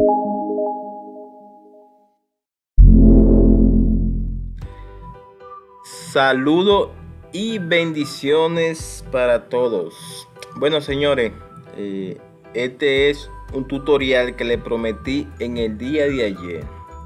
Saludos y bendiciones para todos. Bueno, señores, este es un tutorial que le prometí en el día de ayer.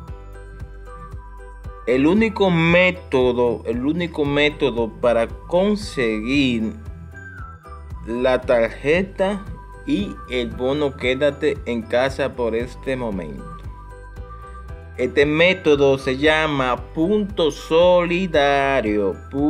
El único método para conseguir la tarjeta y el bono quédate en casa por este momento. Este método se llama punto solidario.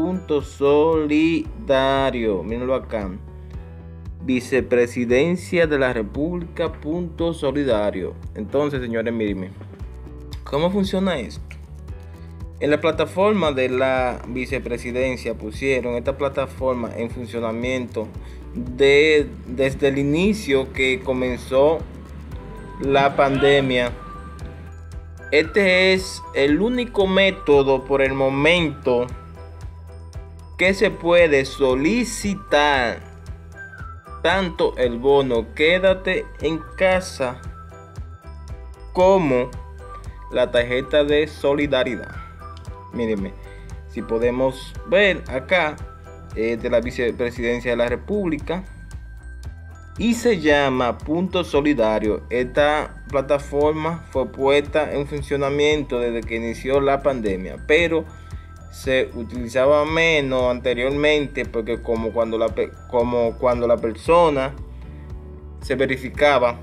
Mírenlo acá. Vicepresidencia de la República, punto solidario. Entonces, señores, mírenme. ¿Cómo funciona esto? En la plataforma de la vicepresidencia pusieron esta plataforma en funcionamiento desde el inicio que comenzó la pandemia. Este es el único método por el momento que se puede solicitar tanto el bono quédate en casa como la tarjeta de solidaridad. Mírenme, si podemos ver acá, de la vicepresidencia de la República, y se llama punto solidario. Esta plataforma fue puesta en funcionamiento desde que inició la pandemia, pero se utilizaba menos anteriormente, porque como cuando la persona se verificaba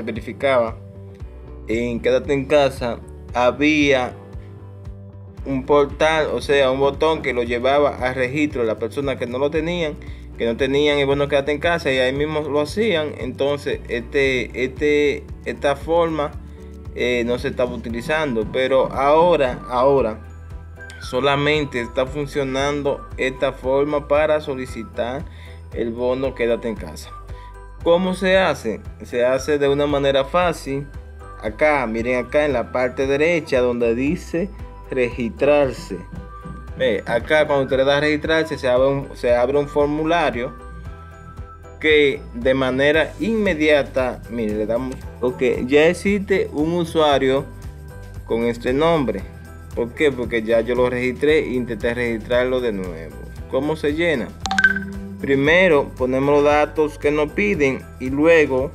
en quédate en casa, había un portal, o sea, un botón que lo llevaba a registro de las personas que no tenían el bono quédate en casa, y ahí mismo lo hacían. Entonces esta forma no se estaba utilizando, pero ahora solamente está funcionando esta forma para solicitar el bono quédate en casa. ¿Cómo se hace? Se hace de una manera fácil. Acá, miren acá en la parte derecha donde dice registrarse. Acá cuando usted le da a registrarse se abre un formulario que de manera inmediata, mire, le damos, ok, ya existe un usuario con este nombre. ¿Por qué? Porque ya yo lo registré e intenté registrarlo de nuevo. ¿Cómo se llena? Primero ponemos los datos que nos piden y luego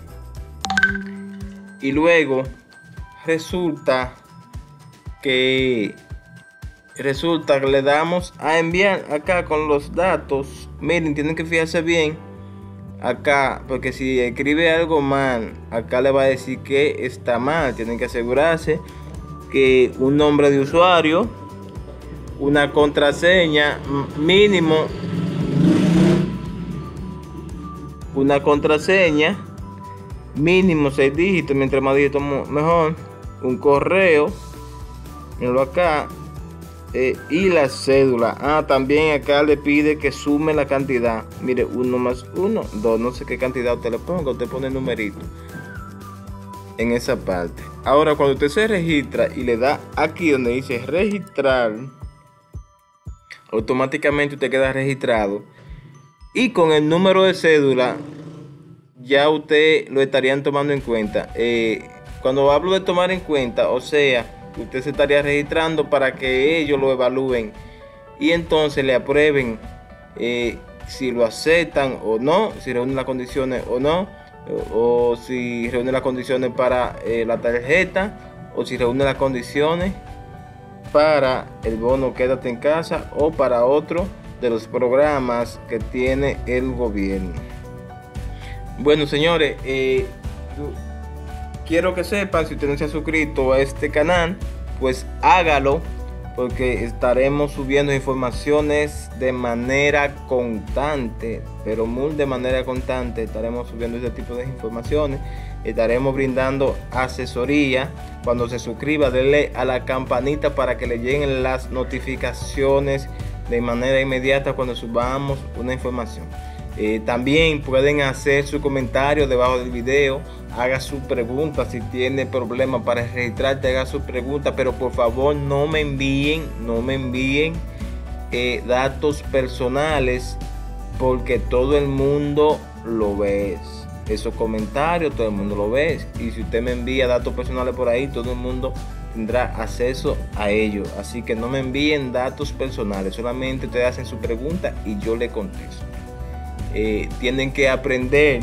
resulta que le damos a enviar acá con los datos. Miren, tienen que fijarse bien acá, porque si escribe algo mal, acá le va a decir que está mal. Tienen que asegurarse que un nombre de usuario, una contraseña mínimo, mínimo 6 dígitos, mientras más dígitos mejor, un correo, mírenlo acá, y la cédula. También acá le pide que sume la cantidad. Mire, 1 más 1, 2, no sé qué cantidad usted le ponga, usted pone el numerito en esa parte. Ahora, cuando usted se registra y le da aquí donde dice registrar, automáticamente usted queda registrado, y con el número de cédula ya usted lo estarían tomando en cuenta. Cuando hablo de tomar en cuenta, o sea, usted se estaría registrando para que ellos lo evalúen y entonces le aprueben si lo aceptan o no, si reúnen las condiciones o no, o si reúne las condiciones para la tarjeta, o si reúne las condiciones para el bono quédate en casa o para otro de los programas que tiene el gobierno. Bueno, señores, quiero que sepan, si usted no se ha suscrito a este canal, pues hágalo, porque estaremos subiendo informaciones de manera constante, pero muy de manera constante. Estaremos subiendo este tipo de informaciones, estaremos brindando asesoría. Cuando se suscriba, denle a la campanita para que le lleguen las notificaciones de manera inmediata cuando subamos una información. También pueden hacer su comentario debajo del video, haga su pregunta. Si tiene problemas para registrarte, haga su pregunta, pero por favor no me envíen datos personales, porque todo el mundo lo ve. esos comentarios, todo el mundo lo ve. Y si usted me envía datos personales por ahí, todo el mundo tendrá acceso a ellos. Así que no me envíen datos personales, solamente ustedes hacen su pregunta y yo le contesto. Tienen que aprender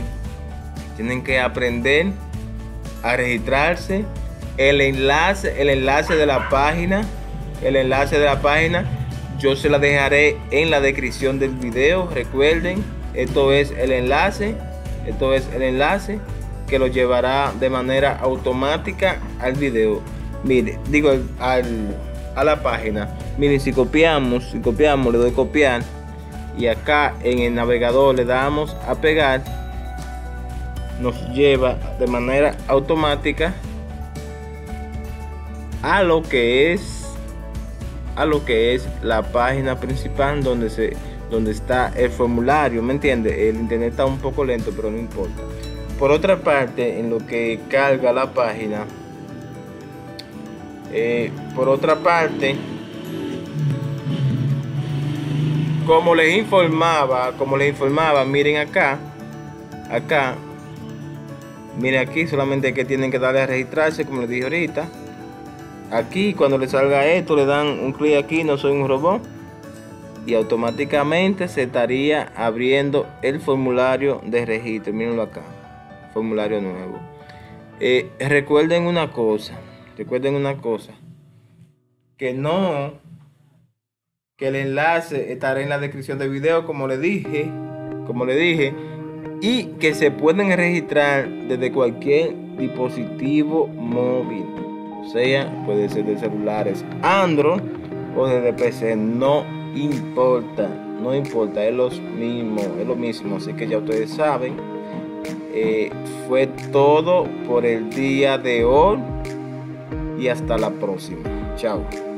a registrarse. El enlace de la página, yo se la dejaré en la descripción del video. Recuerden, esto es el enlace que lo llevará de manera automática al video. Mire, a la página. Miren, si copiamos, le doy copiar y acá en el navegador le damos a pegar, nos lleva de manera automática a lo que es la página principal donde está el formulario. ¿Me entiende? El internet está un poco lento, pero no importa. Por otra parte, en lo que carga la página, como les informaba, miren acá, miren aquí, solamente que tienen que darle a registrarse, como les dije ahorita. Aquí, cuando les salga esto, le dan un clic aquí, no soy un robot, y automáticamente se estaría abriendo el formulario de registro. Mírenlo acá, formulario nuevo. Recuerden una cosa, que el enlace estará en la descripción del video, como le dije, y que se pueden registrar desde cualquier dispositivo móvil. O sea, puede ser de celulares Android o desde PC, no importa, es lo mismo, así que ya ustedes saben. Fue todo por el día de hoy y hasta la próxima. Chao.